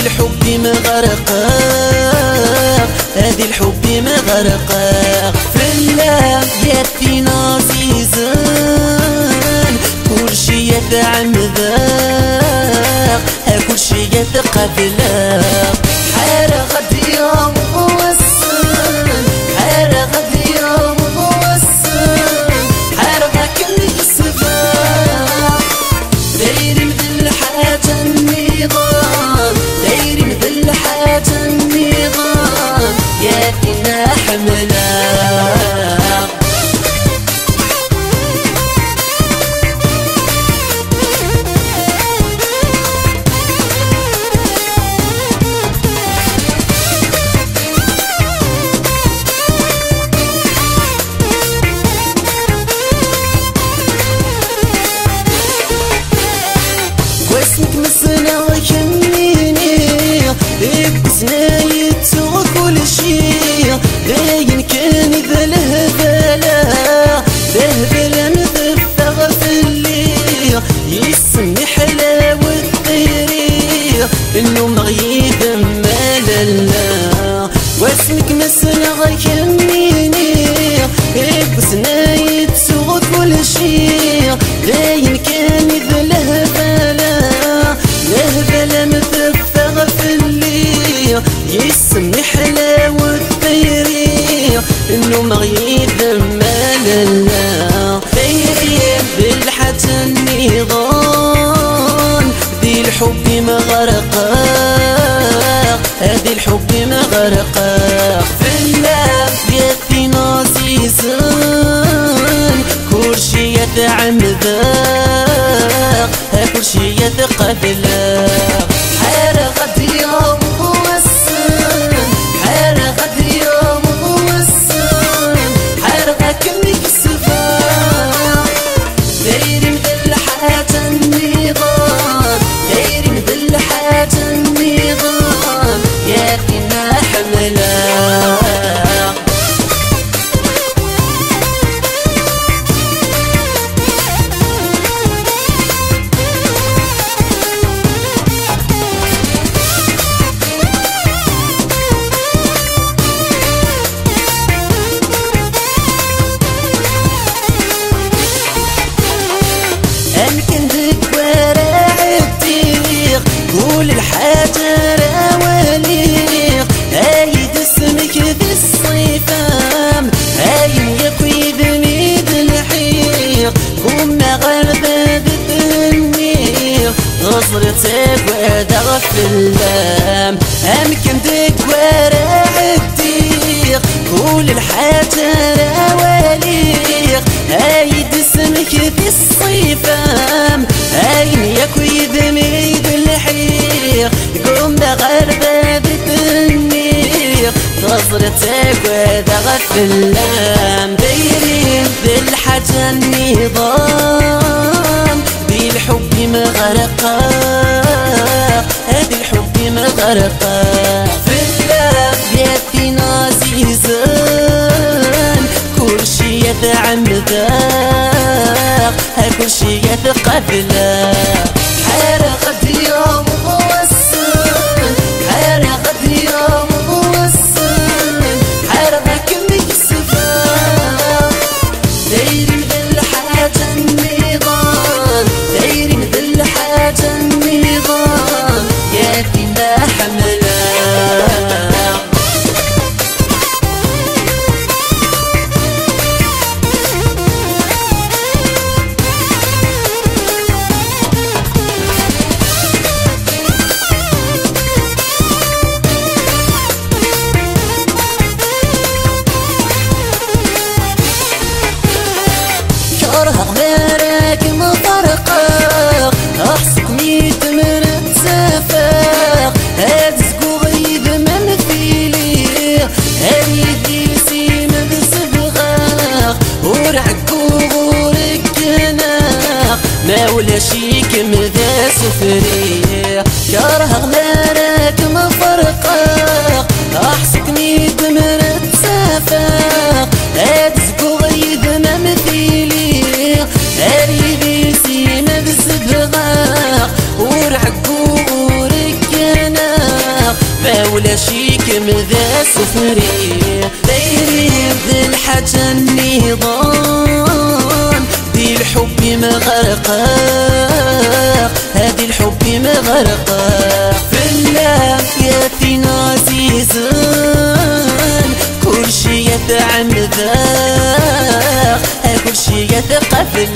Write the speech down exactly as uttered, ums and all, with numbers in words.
الحب مغرقة، هذه الحب مغرقة فلا يدينا عزيزان كل شي يتعمذاق، كل شي يتقبلاق حارة غد يوم وصل، حارة غد يوم وصل، حارة غاكل الصفاق دايري مثل حاجة النظام، دايري مثل حاجة النظام يا فينا حملاق. واسمك مسنا ويهمني ابسنا يتسوى كل شي، باين كان ذا الهبالة ذهبالة مذفة في الليل يسمي حلاوة طيري انه مغيب مالنا. واسمك مسنا ويهمني ابسنا يتسوى كل شي، باين كان ذا الهبالة لهبالة مذفة في الليل يسمي حلاوة طيري انه مغيب مالنا. طيري بالحاجة النظام ذي الحب مغرقة، هذه الحب مغرقة فلا يدينا عزيزان كل شي يتعمذاق، كل شي يتقبلاق حارة غد يوم وصل، حارة غد يوم وصل، حارة غاكل الصفاق دايري مثل حاجة النظام، دايري مثل حاجة النظام يا فينا حملاق. أمكن وراعديق كل الحاجة راوليق، هايد اسمك ذي الصيفام هايم يكويدني ذي الحيق كنا غربة بالنيق نظرتك ودغ في اللام. أمكن ديك وراعديق كل الحاجة راوليق، هايد اسمك ذي الصيفام هايم يكويدني ذي الحيق قمنا غربة بالنيق نظرتك وذغ في اللام. دايرين بالحاجة النظام ذي الحب مغرقة، هذه الحب مغرقة في اللام يدينا عزيزان كل شي يتعمذاق، كل شي يتقبلاق حارة غد يوم وصل، حارة غد يوم وصل، حارة غاكل الصفاق دايري مثل حاجة النظام، دايري مثل حاجة النظام يا فينا حملاق. كره غمارك مفرقاق احسك ميت من تسافاق هاد زقوغيد ممثيلي هايدي سيمد صبغاق ورعكو غورك جناق ما ولا شيك مذا سفري. كره غمارك مفرقاق احسك ميت من تسافاق هاد زقوغيد ممثيلي هاريدي سيمد صبغاق ورعكو غورك جناق ماشيكم ذا سفري دايرين ذي الحاجة النظام دي الحب مغرقاق هادي الحب مغرقاق في الله ياتينا عزيزان كل شي يتعن ذاق كل شي يتقفل